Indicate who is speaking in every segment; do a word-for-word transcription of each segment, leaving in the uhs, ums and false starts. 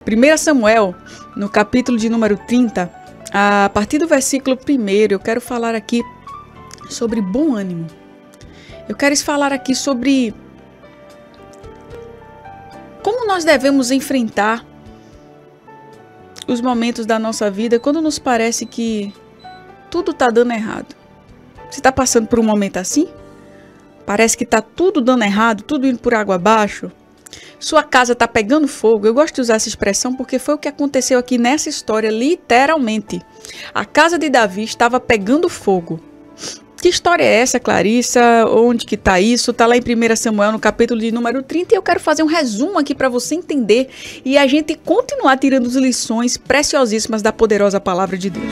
Speaker 1: primeiro Samuel, no capítulo de número trinta, a partir do versículo primeiro, eu quero falar aqui sobre bom ânimo. Eu quero falar aqui sobre como nós devemos enfrentar os momentos da nossa vida quando nos parece que tudo está dando errado. Você está passando por um momento assim? Parece que está tudo dando errado, tudo indo por água abaixo. Sua casa está pegando fogo. Eu gosto de usar essa expressão porque foi o que aconteceu aqui nessa história, literalmente. A casa de Davi estava pegando fogo. Que história é essa, Clarissa? Onde que está isso? Está lá em primeiro Samuel, no capítulo de número trinta, e eu quero fazer um resumo aqui para você entender e a gente continuar tirando as lições preciosíssimas da poderosa palavra de Deus.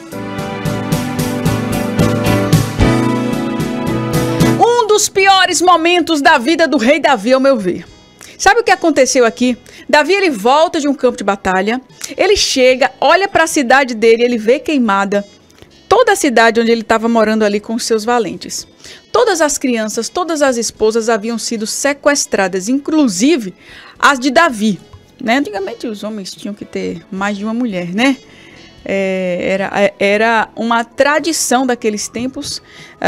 Speaker 1: Um dos piores momentos da vida do rei Davi, ao meu ver. Sabe o que aconteceu aqui? Davi, ele volta de um campo de batalha, ele chega, olha para a cidade dele, ele vê queimada toda a cidade onde ele estava morando ali com os seus valentes. Todas as crianças, todas as esposas haviam sido sequestradas, inclusive as de Davi, né? Antigamente os homens tinham que ter mais de uma mulher, né? É, era, era uma tradição daqueles tempos.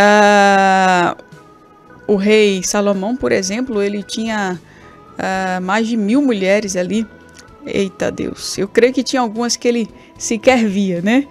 Speaker 1: Ah, o rei Salomão, por exemplo, ele tinha ah, mais de mil mulheres ali. Eita Deus, eu creio que tinha algumas que ele sequer via, né?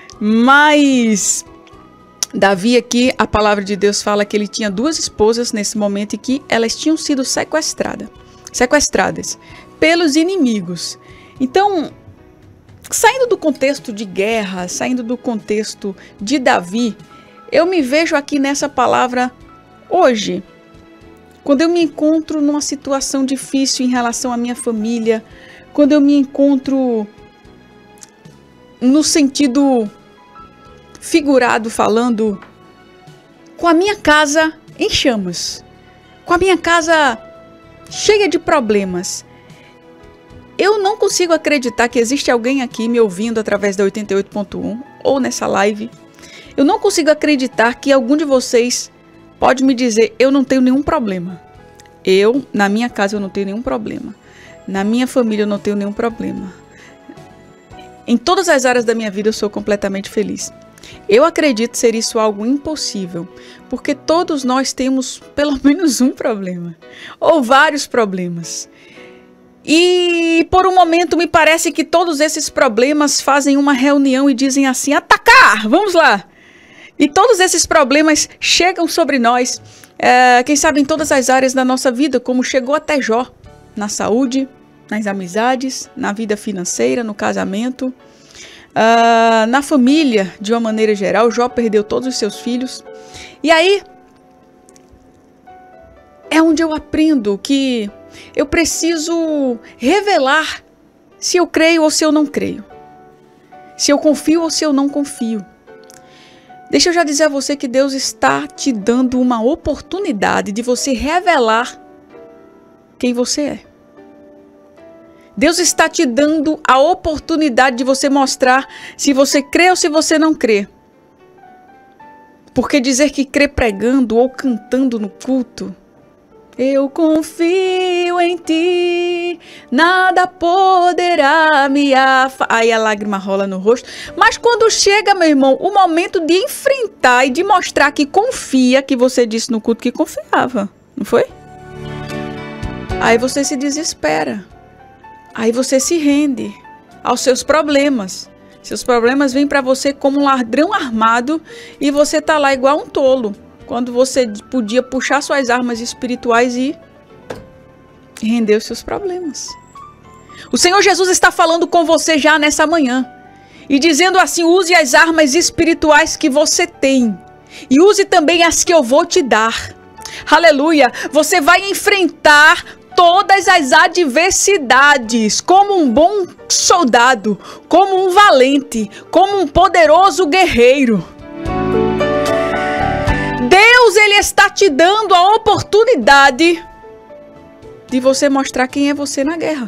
Speaker 1: Mas Davi aqui, a palavra de Deus fala que ele tinha duas esposas nesse momento e que elas tinham sido sequestradas, sequestradas pelos inimigos. Então, saindo do contexto de guerra, saindo do contexto de Davi, eu me vejo aqui nessa palavra hoje, quando eu me encontro numa situação difícil em relação à minha família, quando eu me encontro no sentido figurado, falando, com a minha casa em chamas, com a minha casa cheia de problemas. Eu não consigo acreditar que existe alguém aqui me ouvindo através da oitenta e oito ponto um ou nessa live. Eu não consigo acreditar que algum de vocês pode me dizer, eu não tenho nenhum problema. Eu, na minha casa, eu não tenho nenhum problema. Na minha família, eu não tenho nenhum problema. Em todas as áreas da minha vida, eu sou completamente feliz. Eu acredito ser isso algo impossível, porque todos nós temos pelo menos um problema, ou vários problemas. E por um momento me parece que todos esses problemas fazem uma reunião e dizem assim, atacar, vamos lá. E todos esses problemas chegam sobre nós, é, quem sabe em todas as áreas da nossa vida, como chegou até Jó, na saúde, nas amizades, na vida financeira, no casamento, uh, na família, de uma maneira geral. Jó perdeu todos os seus filhos. E aí, é onde eu aprendo que eu preciso revelar se eu creio ou se eu não creio. Se eu confio ou se eu não confio. Deixa eu já dizer a você que Deus está te dando uma oportunidade de você revelar quem você é. Deus está te dando a oportunidade de você mostrar se você crê ou se você não crê. Porque dizer que crê pregando ou cantando no culto, eu confio em ti, nada poderá me afastar. Aí a lágrima rola no rosto. Mas quando chega, meu irmão, o momento de enfrentar e de mostrar que confia, que você disse no culto que confiava, não foi? Aí você se desespera. Aí você se rende aos seus problemas. Seus problemas vêm para você como um ladrão armado e você tá lá igual um tolo. Quando você podia puxar suas armas espirituais e render os seus problemas. O Senhor Jesus está falando com você já nessa manhã. E dizendo assim, use as armas espirituais que você tem. E use também as que eu vou te dar. Aleluia! Você vai enfrentar todas as adversidades como um bom soldado, como um valente, como um poderoso guerreiro. Deus, ele está te dando a oportunidade de você mostrar quem é você na guerra.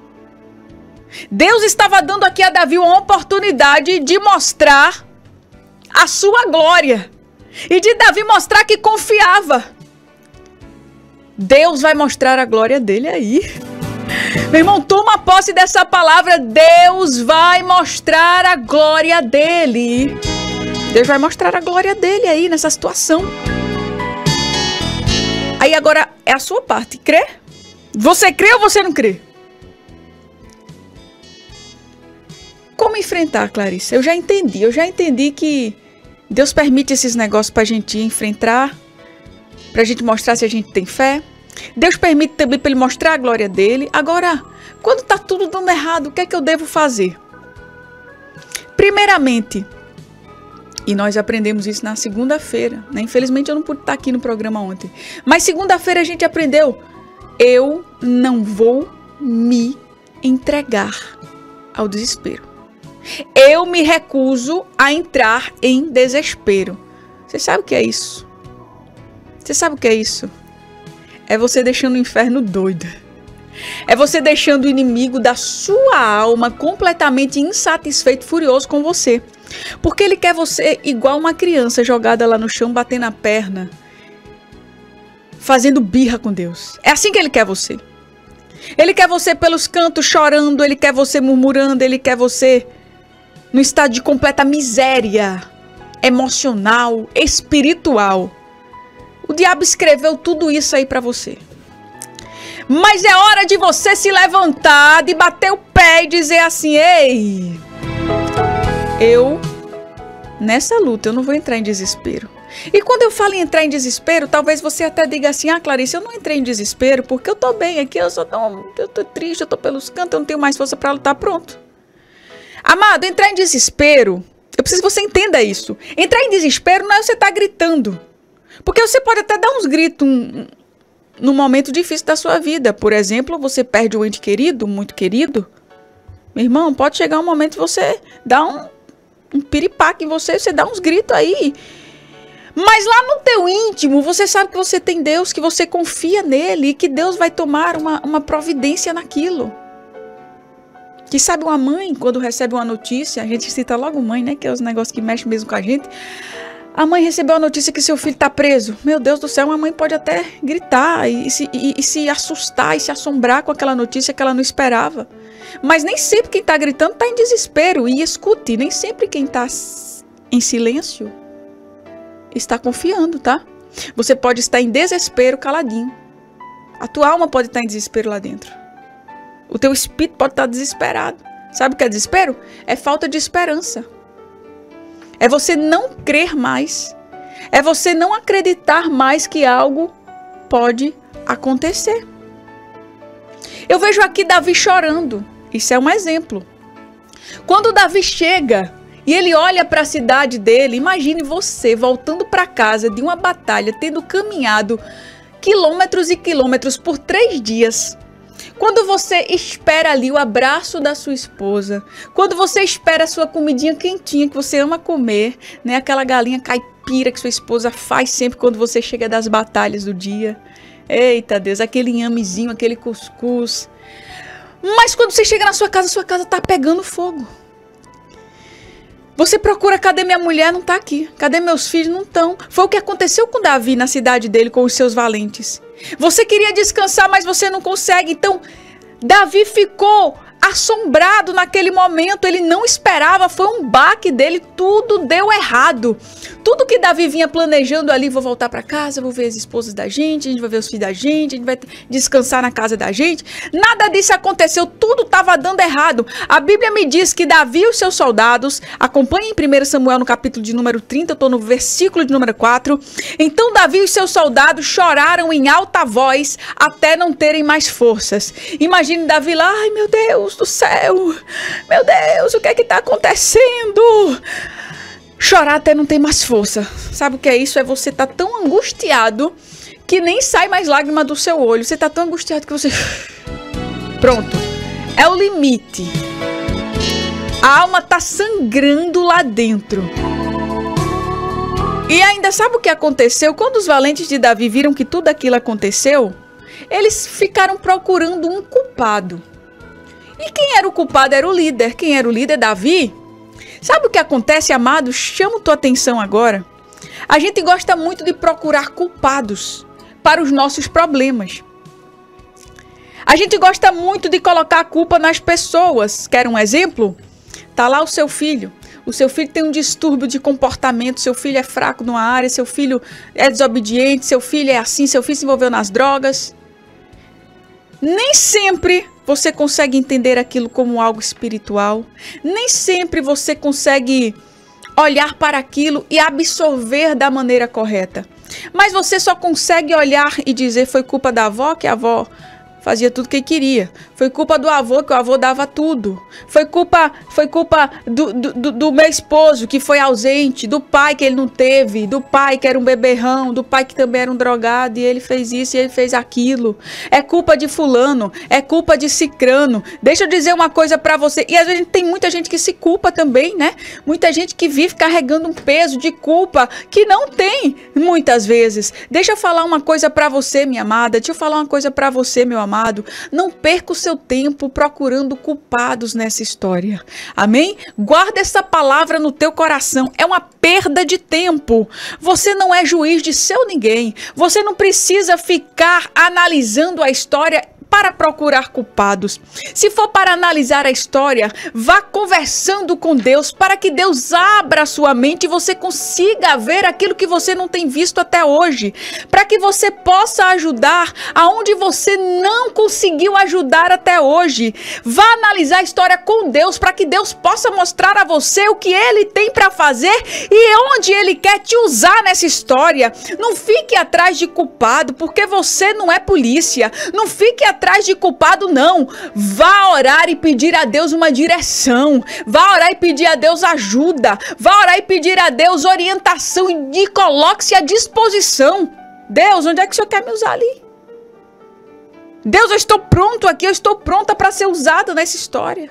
Speaker 1: Deus estava dando aqui a Davi uma oportunidade de mostrar a sua glória e de Davi mostrar que confiava. Deus vai mostrar a glória dele aí. Meu irmão, toma posse dessa palavra. Deus vai mostrar a glória dele. Deus vai mostrar a glória dele aí nessa situação. Aí agora é a sua parte. Crê? Você crê ou você não crê? Como enfrentar, Clarice? Eu já entendi. Eu já entendi que Deus permite esses negócios pra gente enfrentar, pra gente mostrar se a gente tem fé. Deus permite também para ele mostrar a glória dele. Agora, quando tá tudo dando errado, o que é que eu devo fazer? Primeiramente, e nós aprendemos isso na segunda-feira, né? Infelizmente eu não pude estar aqui no programa ontem, mas segunda-feira a gente aprendeu: eu não vou me entregar ao desespero. Eu me recuso a entrar em desespero. Você sabe o que é isso? Você sabe o que é isso? É você deixando o inferno doido. É você deixando o inimigo da sua alma completamente insatisfeito, furioso com você. Porque ele quer você igual uma criança jogada lá no chão, batendo a perna, fazendo birra com Deus. É assim que ele quer você. Ele quer você pelos cantos chorando, ele quer você murmurando, ele quer você no estado de completa miséria emocional, espiritual. O diabo escreveu tudo isso aí pra você. Mas é hora de você se levantar, de bater o pé e dizer assim: ei, eu, nessa luta, eu não vou entrar em desespero. E quando eu falo em entrar em desespero, talvez você até diga assim: ah, Clarice, eu não entrei em desespero porque eu tô bem aqui, eu só tô, eu tô triste, eu tô pelos cantos, eu não tenho mais força pra lutar. Pronto. Amado, entrar em desespero, eu preciso que você entenda isso. Entrar em desespero não é você estar gritando. Porque você pode até dar uns gritos um, num momento difícil da sua vida. Por exemplo, você perde um ente querido, muito querido. Meu irmão, pode chegar um momento que você dá um, um piripaque em você, você dá uns gritos aí. Mas lá no teu íntimo, você sabe que você tem Deus, que você confia nele e que Deus vai tomar uma, uma providência naquilo. Que sabe uma mãe, quando recebe uma notícia, a gente cita logo mãe, né? Que é os negócios que mexem mesmo com a gente. A mãe recebeu a notícia que seu filho está preso. Meu Deus do céu, uma mãe pode até gritar e se, e, e se assustar e se assombrar com aquela notícia que ela não esperava. Mas nem sempre quem está gritando está em desespero. E escute, nem sempre quem está em silêncio está confiando, tá? Você pode estar em desespero caladinho. A tua alma pode estar em desespero lá dentro. O teu espírito pode estar desesperado. Sabe o que é desespero? É falta de esperança. É você não crer mais. É você não acreditar mais que algo pode acontecer. Eu vejo aqui Davi chorando. Isso é um exemplo. Quando Davi chega e ele olha para a cidade dele, imagine você voltando para casa de uma batalha, tendo caminhado quilômetros e quilômetros por três dias. Quando você espera ali o abraço da sua esposa, quando você espera a sua comidinha quentinha que você ama comer, né? Aquela galinha caipira que sua esposa faz sempre quando você chega das batalhas do dia. Eita Deus, aquele inhamezinho, aquele cuscuz. Mas quando você chega na sua casa, sua casa tá pegando fogo. Você procura, cadê minha mulher? Não tá aqui. Cadê meus filhos? Não estão. Foi o que aconteceu com Davi na cidade dele, com os seus valentes. Você queria descansar, mas você não consegue. Então, Davi ficou assombrado naquele momento. Ele não esperava, foi um baque dele. Tudo deu errado. Tudo que Davi vinha planejando ali, vou voltar para casa, vou ver as esposas da gente, a gente vai ver os filhos da gente, a gente vai descansar na casa da gente. Nada disso aconteceu, tudo estava dando errado. A Bíblia me diz que Davi e os seus soldados, acompanhem em primeiro Samuel no capítulo de número trinta, eu estou no versículo de número quatro. Então Davi e os seus soldados choraram em alta voz até não terem mais forças. Imagine Davi lá, ai meu Deus do céu, meu Deus, o que é que está acontecendo? Chorar até não tem mais força. Sabe o que é isso? É você estar tá tão angustiado que nem sai mais lágrima do seu olho. Você está tão angustiado que você... Pronto. É o limite. A alma está sangrando lá dentro. E ainda sabe o que aconteceu? Quando os valentes de Davi viram que tudo aquilo aconteceu, eles ficaram procurando um culpado. E quem era o culpado? Era o líder. Quem era o líder? Davi. Sabe o que acontece, amado? Chamo tua atenção agora. A gente gosta muito de procurar culpados para os nossos problemas. A gente gosta muito de colocar a culpa nas pessoas. Quer um exemplo? Tá lá o seu filho. O seu filho tem um distúrbio de comportamento, seu filho é fraco numa área, seu filho é desobediente, seu filho é assim, seu filho se envolveu nas drogas. Nem sempre você consegue entender aquilo como algo espiritual. Nem sempre você consegue olhar para aquilo e absorver da maneira correta. Mas você só consegue olhar e dizer: foi culpa da avó, que a avó fazia tudo o que queria. Foi culpa do avô, que o avô dava tudo. Foi culpa, foi culpa do, do, do meu esposo, que foi ausente. Do pai, que ele não teve. Do pai, que era um beberrão. Do pai, que também era um drogado. E ele fez isso e ele fez aquilo. É culpa de fulano. É culpa de cicrano. Deixa eu dizer uma coisa pra você. E às vezes tem muita gente que se culpa também, né? Muita gente que vive carregando um peso de culpa que não tem, muitas vezes. Deixa eu falar uma coisa pra você, minha amada. Deixa eu falar uma coisa pra você, meu amado. Amado, não perca o seu tempo procurando culpados nessa história. Amém? Guarda essa palavra no teu coração. É uma perda de tempo. Você não é juiz de seu ninguém. Você não precisa ficar analisando a história para procurar culpados. Se for para analisar a história, vá conversando com Deus para que Deus abra a sua mente e você consiga ver aquilo que você não tem visto até hoje, para que você possa ajudar aonde você não conseguiu ajudar até hoje. Vá analisar a história com Deus para que Deus possa mostrar a você o que Ele tem para fazer e onde Ele quer te usar nessa história. Não fique atrás de culpado, porque você não é polícia. Não fique atrás atrás de culpado, não. Vá orar e pedir a Deus uma direção. Vá orar e pedir a Deus ajuda. Vá orar e pedir a Deus orientação e coloque-se à disposição. Deus, onde é que o Senhor quer me usar ali? Deus, eu estou pronto aqui, eu estou pronta para ser usada nessa história.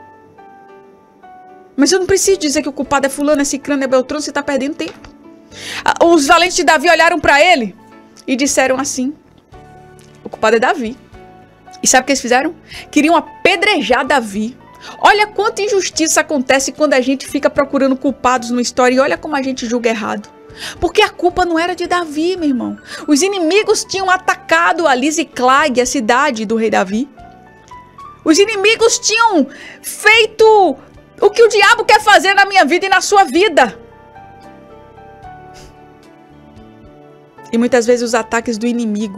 Speaker 1: Mas eu não preciso dizer que o culpado é fulano, é cicrano, é beltrano, você está perdendo tempo. Os valentes de Davi olharam para ele e disseram assim: o culpado é Davi. E sabe o que eles fizeram? Queriam apedrejar Davi. Olha quanta injustiça acontece quando a gente fica procurando culpados numa história e olha como a gente julga errado. Porque a culpa não era de Davi, meu irmão. Os inimigos tinham atacado ali Ziclag, a cidade do rei Davi. Os inimigos tinham feito o que o diabo quer fazer na minha vida e na sua vida. E muitas vezes os ataques do inimigo,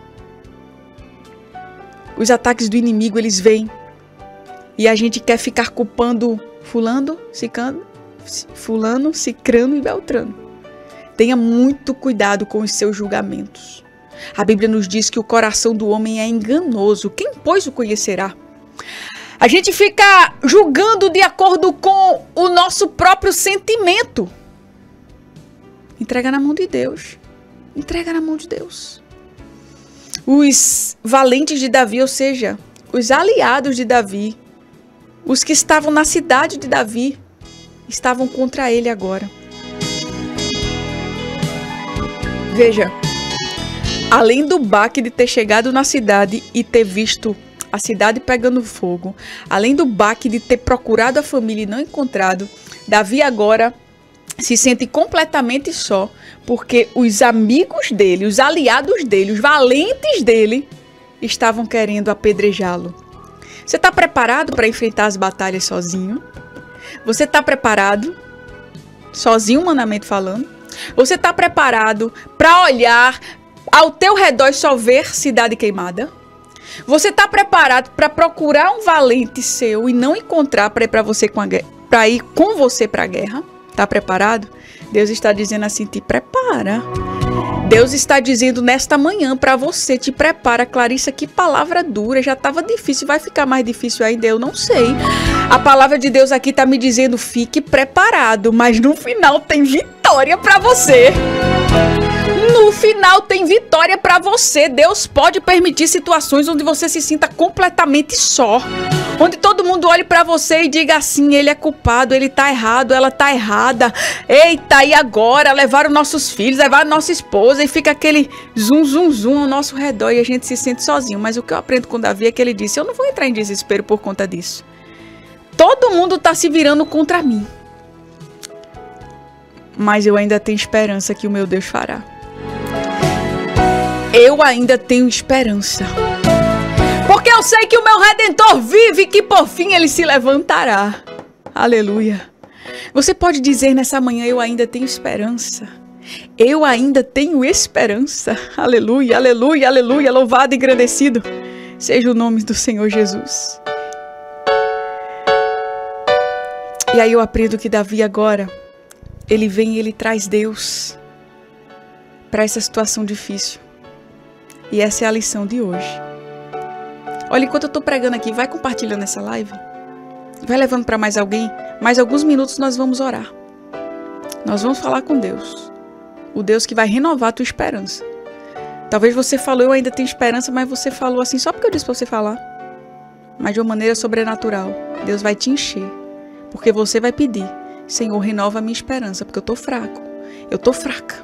Speaker 1: os ataques do inimigo, eles vêm e a gente quer ficar culpando fulano, cicano, fulano, cicrano e beltrano. Tenha muito cuidado com os seus julgamentos. A Bíblia nos diz que o coração do homem é enganoso. Quem, pois, o conhecerá? A gente fica julgando de acordo com o nosso próprio sentimento. Entrega na mão de Deus. Entrega na mão de Deus. Os valentes de Davi, ou seja, os aliados de Davi, os que estavam na cidade de Davi, estavam contra ele agora. Veja, além do baque de ter chegado na cidade e ter visto a cidade pegando fogo, além do baque de ter procurado a família e não encontrado, Davi agora se sente completamente só, porque os amigos dele, os aliados dele, os valentes dele, estavam querendo apedrejá-lo. Você está preparado para enfrentar as batalhas sozinho? Você está preparado, sozinho, humanamente falando? Você está preparado para olhar ao teu redor e só ver cidade queimada? Você está preparado para procurar um valente seu e não encontrar para ir para você com a para ir com você para a guerra? Está preparado? Deus está dizendo assim: te prepara. Deus está dizendo nesta manhã para você: te prepara. Clarissa, que palavra dura. Já estava difícil, vai ficar mais difícil ainda? Eu não sei. A palavra de Deus aqui está me dizendo: fique preparado, mas no final tem vitória para você. No final tem vitória para você. Deus pode permitir situações onde você se sinta completamente só, onde todo mundo olhe para você e diga assim: ele é culpado, ele tá errado, ela tá errada. Eita, e agora? Levaram nossos filhos, levaram nossa esposa, e fica aquele zum, zum, zum ao nosso redor e a gente se sente sozinho. Mas o que eu aprendo com Davi é que ele disse: eu não vou entrar em desespero por conta disso. Todo mundo tá se virando contra mim, mas eu ainda tenho esperança que o meu Deus fará. Eu ainda tenho esperança. Porque Porque eu sei que o meu Redentor vive e que por fim ele se levantará. Aleluia. Você pode dizer nessa manhã, eu ainda tenho esperança. Eu ainda tenho esperança. Aleluia, aleluia, aleluia. Louvado e engrandecido seja o nome do Senhor Jesus. E aí eu aprendo que Davi agora, ele vem e ele traz Deus para essa situação difícil. E essa é a lição de hoje. Olha, enquanto eu estou pregando aqui, vai compartilhando essa live. Vai levando para mais alguém. Mais alguns minutos nós vamos orar. Nós vamos falar com Deus. O Deus que vai renovar a tua esperança. Talvez você falou, eu ainda tenho esperança, mas você falou assim só porque eu disse para você falar. Mas de uma maneira sobrenatural. Deus vai te encher. Porque você vai pedir, Senhor, renova a minha esperança, porque eu estou fraco. Eu estou fraca.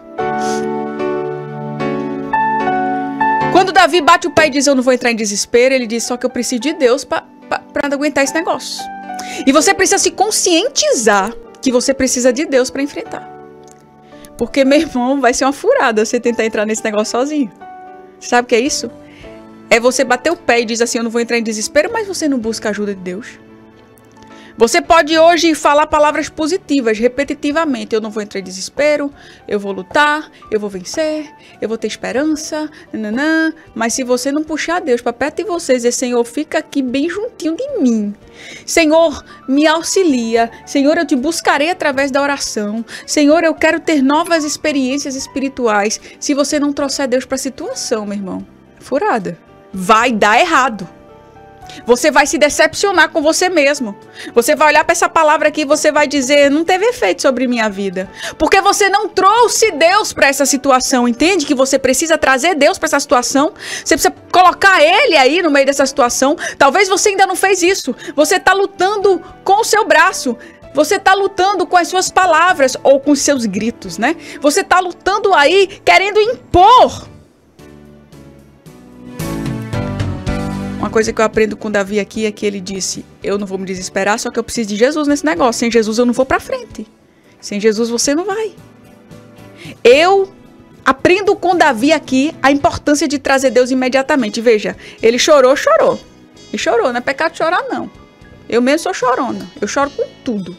Speaker 1: Quando Davi bate o pé e diz, eu não vou entrar em desespero, ele diz, só que eu preciso de Deus para aguentar esse negócio. E você precisa se conscientizar que você precisa de Deus para enfrentar. Porque, meu irmão, vai ser uma furada você tentar entrar nesse negócio sozinho. Sabe o que é isso? É você bater o pé e dizer assim, eu não vou entrar em desespero, mas você não busca a ajuda de Deus. Você pode hoje falar palavras positivas, repetitivamente. Eu não vou entrar em desespero, eu vou lutar, eu vou vencer, eu vou ter esperança, nananã. Mas se você não puxar Deus para perto de você e dizer, Senhor, fica aqui bem juntinho de mim. Senhor, me auxilia. Senhor, eu te buscarei através da oração. Senhor, eu quero ter novas experiências espirituais. Se você não trouxer Deus para a situação, meu irmão, furada. Vai dar errado. Você vai se decepcionar com você mesmo. Você vai olhar para essa palavra aqui e você vai dizer, não teve efeito sobre minha vida. Porque você não trouxe Deus para essa situação, entende? Que você precisa trazer Deus para essa situação. Você precisa colocar Ele aí no meio dessa situação. Talvez você ainda não fez isso. Você está lutando com o seu braço. Você está lutando com as suas palavras ou com os seus gritos, né? Você está lutando aí querendo impor. Uma coisa que eu aprendo com Davi aqui é que ele disse, eu não vou me desesperar, só que eu preciso de Jesus nesse negócio. Sem Jesus eu não vou pra frente. Sem Jesus você não vai. Eu aprendo com Davi aqui a importância de trazer Deus imediatamente. Veja, ele chorou, chorou. E chorou, não é pecado chorar não. Eu mesmo sou chorona. Eu choro com tudo.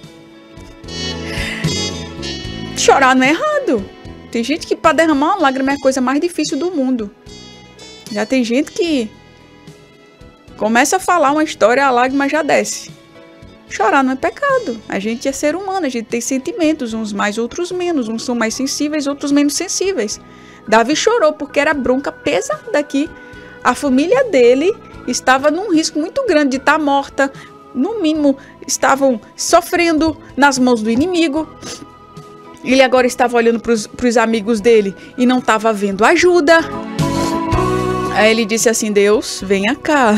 Speaker 1: Chorar não é errado. Tem gente que para derramar uma lágrima é a coisa mais difícil do mundo. Já tem gente que começa a falar uma história, a lágrima já desce. Chorar não é pecado. A gente é ser humano, a gente tem sentimentos, uns mais, outros menos. Uns são mais sensíveis, outros menos sensíveis. Davi chorou porque era bronca pesada aqui. A família dele estava num risco muito grande de estar morta. No mínimo, estavam sofrendo nas mãos do inimigo. Ele agora estava olhando para os amigos dele e não estava vendo ajuda. Aí ele disse assim, Deus, venha cá.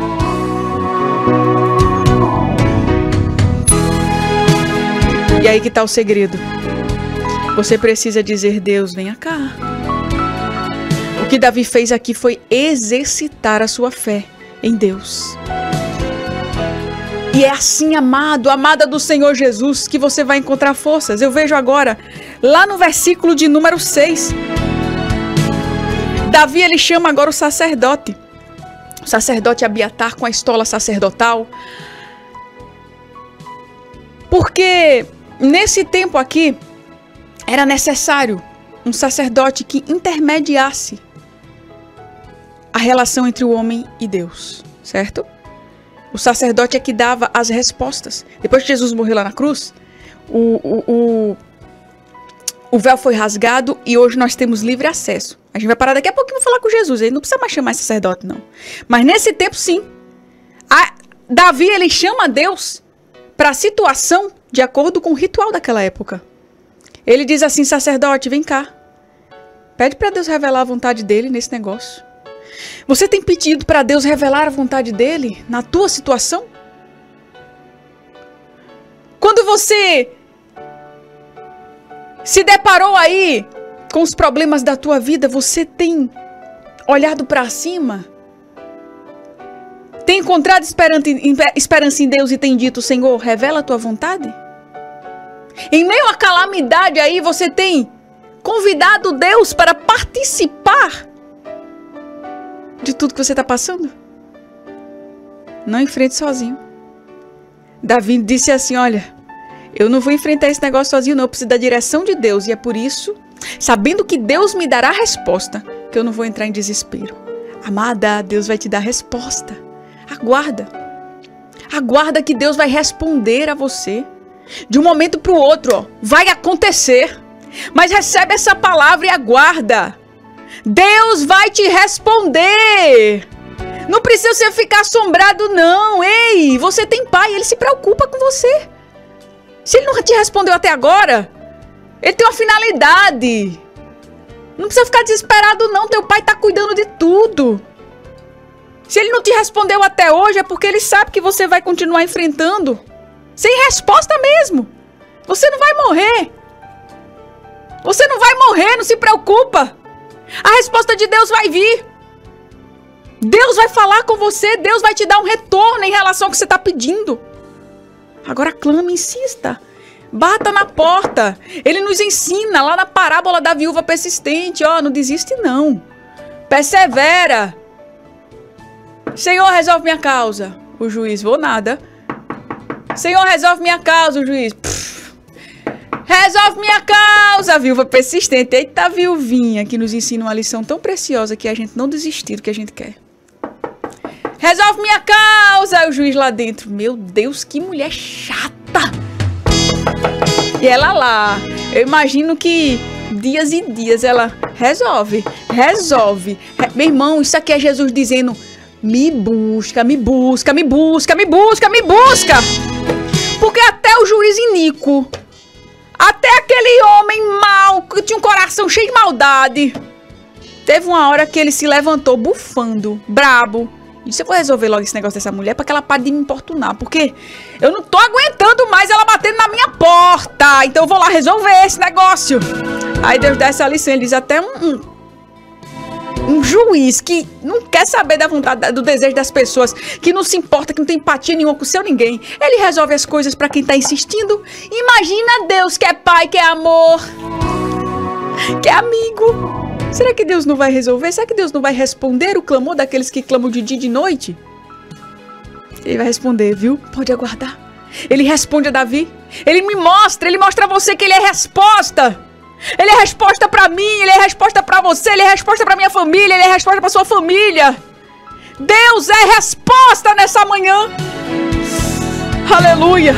Speaker 1: E aí que está o segredo. Você precisa dizer, Deus, venha cá. O que Davi fez aqui foi exercitar a sua fé em Deus. E é assim, amado, amada do Senhor Jesus, que você vai encontrar forças. Eu vejo agora, lá no versículo de número seis... Davi, ele chama agora o sacerdote. O sacerdote Abiatar com a estola sacerdotal. Porque nesse tempo aqui, era necessário um sacerdote que intermediasse a relação entre o homem e Deus, certo? O sacerdote é que dava as respostas. Depois que Jesus morreu lá na cruz, o, o, o, o véu foi rasgado e hoje nós temos livre acesso. A gente vai parar daqui a pouquinho e falar com Jesus. Ele não precisa mais chamar sacerdote, não. Mas nesse tempo, sim. A, Davi, ele chama Deus para a situação de acordo com o ritual daquela época. Ele diz assim, sacerdote, vem cá. Pede para Deus revelar a vontade dele nesse negócio. Você tem pedido para Deus revelar a vontade dele na tua situação? Quando você se deparou aí com os problemas da tua vida, você tem olhado para cima? Tem encontrado esperança em Deus e tem dito, Senhor, revela a tua vontade? Em meio à calamidade aí, você tem convidado Deus para participar de tudo que você está passando? Não enfrente sozinho. Davi disse assim, olha, eu não vou enfrentar esse negócio sozinho não, eu preciso da direção de Deus. E é por isso, sabendo que Deus me dará a resposta, que eu não vou entrar em desespero. Amada, Deus vai te dar a resposta. Aguarda. Aguarda que Deus vai responder a você. De um momento para o outro, ó, vai acontecer. Mas recebe essa palavra e aguarda. Deus vai te responder. Não precisa você ficar assombrado, não. Ei, você tem pai, ele se preocupa com você. Se ele não te respondeu até agora, ele tem uma finalidade. Não precisa ficar desesperado, não. Teu pai está cuidando de tudo. Se ele não te respondeu até hoje, é porque ele sabe que você vai continuar enfrentando. Sem resposta mesmo. Você não vai morrer. Você não vai morrer, não se preocupa. A resposta de Deus vai vir. Deus vai falar com você, Deus vai te dar um retorno em relação ao que você está pedindo. Agora clame, insista. Bata na porta. Ele nos ensina lá na parábola da viúva persistente. Ó, não desiste não. Persevera. Senhor, resolve minha causa. O juiz, vou nada. Senhor, resolve minha causa, o juiz. Pff. Resolve minha causa, viúva persistente. Eita, viuvinha, que nos ensina uma lição tão preciosa que é a gente não desistir do que a gente quer. Resolve minha causa, o juiz lá dentro. Meu Deus, que mulher chata. E ela lá, eu imagino que dias e dias ela resolve, resolve. Re... Meu irmão, isso aqui é Jesus dizendo, me busca, me busca, me busca, me busca, me busca. Porque até o juiz iníquo, até aquele homem mau, que tinha um coração cheio de maldade, teve uma hora que ele se levantou bufando, brabo. E disse, eu vou resolver logo esse negócio dessa mulher para que ela pare de me importunar. Porque eu não tô aguentando mais ela batendo na minha porta. Então eu vou lá resolver esse negócio. Aí Deus dá essa lição. Ele diz até um, um, um juiz que não quer saber da vontade, do desejo das pessoas. Que não se importa, que não tem empatia nenhuma com o seu ninguém. Ele resolve as coisas para quem tá insistindo. Imagina Deus que é pai, que é amor. Que é amigo. Será que Deus não vai resolver? Será que Deus não vai responder o clamor daqueles que clamam de dia e de noite? Ele vai responder, viu? Pode aguardar. Ele responde a Davi. Ele me mostra, ele mostra a você que ele é resposta. Ele é resposta pra mim, ele é resposta pra você, ele é resposta pra minha família, ele é resposta pra sua família. Deus é resposta nessa manhã. Aleluia.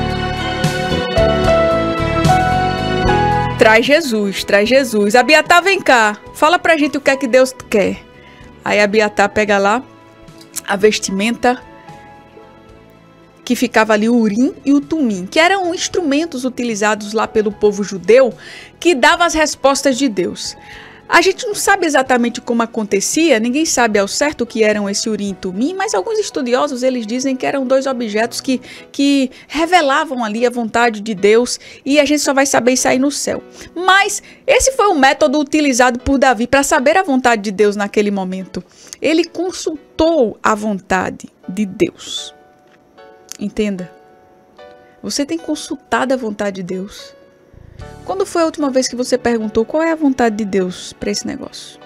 Speaker 1: Traz Jesus, traz Jesus. Abiatar, vem cá. Fala pra gente o que é que Deus quer. Aí Abiatar pega lá a vestimenta que ficava ali, o urim e o tumim, que eram instrumentos utilizados lá pelo povo judeu que davam as respostas de Deus. A gente não sabe exatamente como acontecia, ninguém sabe ao certo o que eram esse urim e tumim, mas alguns estudiosos eles dizem que eram dois objetos que, que revelavam ali a vontade de Deus e a gente só vai saber isso aí no céu. Mas esse foi o método utilizado por Davi para saber a vontade de Deus naquele momento. Ele consultou a vontade de Deus. Entenda, você tem consultado a vontade de Deus. Quando foi a última vez que você perguntou qual é a vontade de Deus para esse negócio?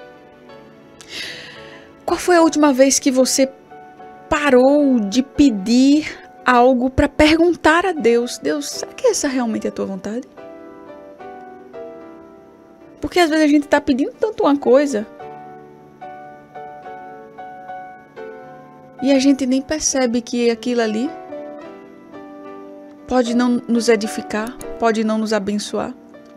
Speaker 1: Qual foi a última vez que você parou de pedir algo para perguntar a Deus? Deus, será que essa realmente é a tua vontade? Porque às vezes a gente está pedindo tanto uma coisa e a gente nem percebe que aquilo ali pode não nos edificar, pode não nos abençoar.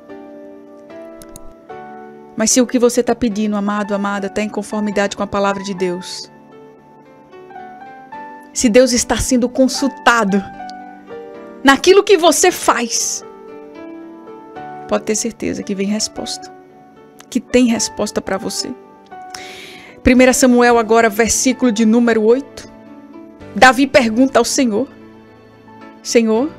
Speaker 1: Mas se o que você está pedindo, amado, amada, está em conformidade com a palavra de Deus, se Deus está sendo consultado naquilo que você faz, pode ter certeza que vem resposta, que tem resposta para você. primeiro Samuel agora, versículo de número oito. Davi pergunta ao Senhor, Senhor,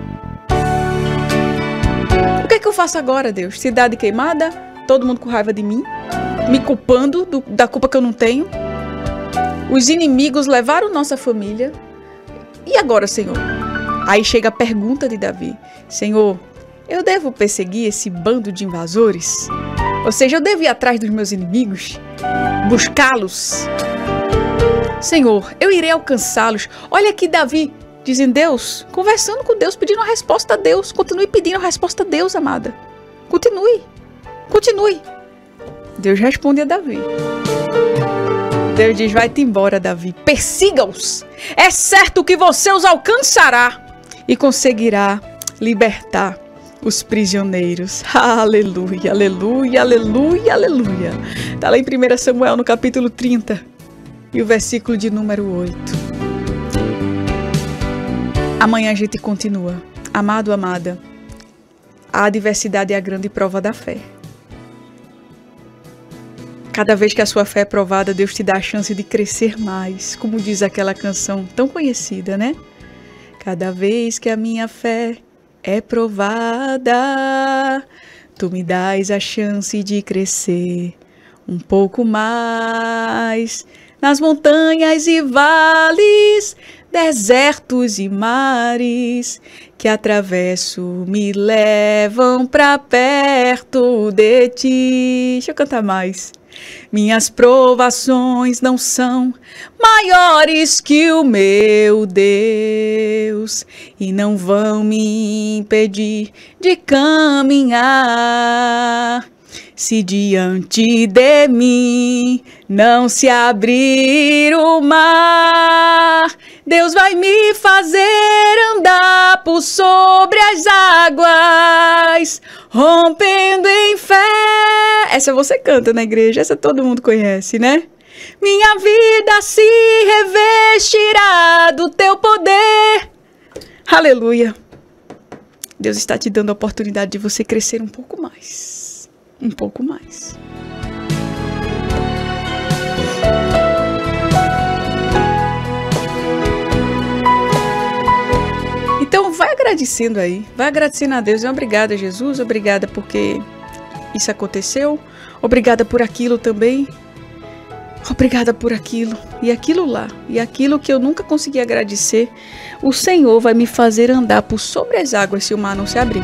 Speaker 1: o que é que eu faço agora, Deus? Cidade queimada, todo mundo com raiva de mim, me culpando do, da culpa que eu não tenho. Os inimigos levaram nossa família. E agora, Senhor? Aí chega a pergunta de Davi. Senhor, eu devo perseguir esse bando de invasores? Ou seja, eu devo ir atrás dos meus inimigos? Buscá-los? Senhor, eu irei alcançá-los. Olha aqui Davi, dizendo Deus, conversando com Deus, pedindo uma resposta a Deus. Continue pedindo a resposta a Deus, amada. Continue, continue. Deus responde a Davi. Deus diz, vai-te embora, Davi, persiga-os. É certo que você os alcançará e conseguirá libertar os prisioneiros. Aleluia, aleluia, aleluia, aleluia. Está lá em primeiro Samuel, no capítulo trinta, e o versículo de número oito. Amanhã a gente continua. Amado, amada, a adversidade é a grande prova da fé. Cada vez que a sua fé é provada, Deus te dá a chance de crescer mais. Como diz aquela canção tão conhecida, né? Cada vez que a minha fé é provada, tu me dás a chance de crescer um pouco mais. Nas montanhas e vales, desertos e mares, que atravesso me levam pra perto de ti. Deixa eu cantar mais. Minhas provações não são maiores que o meu Deus e não vão me impedir de caminhar. Se diante de mim não se abrir o mar, Deus vai me fazer andar por sobre as águas, rompendo em fé. Essa você canta na igreja, essa todo mundo conhece, né? Minha vida se revestirá do teu poder. Aleluia. Deus está te dando a oportunidade de você crescer um pouco mais. Um pouco mais. Então vai agradecendo aí, vai agradecendo a Deus. Obrigada, Jesus, obrigada porque isso aconteceu, obrigada por aquilo também, obrigada por aquilo e aquilo lá, e aquilo que eu nunca consegui agradecer, o Senhor vai me fazer andar por sobre as águas se o mar não se abrir.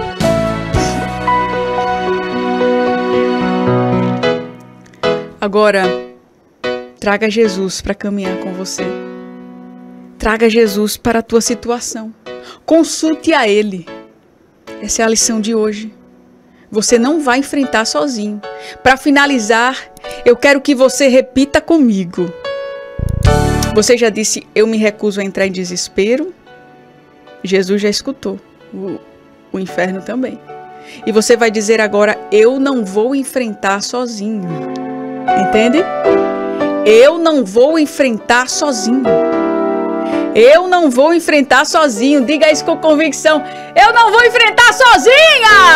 Speaker 1: Agora, traga Jesus para caminhar com você. Traga Jesus para a tua situação. Consulte a Ele. Essa é a lição de hoje. Você não vai enfrentar sozinho. Para finalizar, eu quero que você repita comigo. Você já disse, eu me recuso a entrar em desespero. Jesus já escutou. O, o inferno também. E você vai dizer agora, eu não vou enfrentar sozinho. Entende? Eu não vou enfrentar sozinho. Eu não vou enfrentar sozinho. Diga isso com convicção. Eu não vou enfrentar sozinha.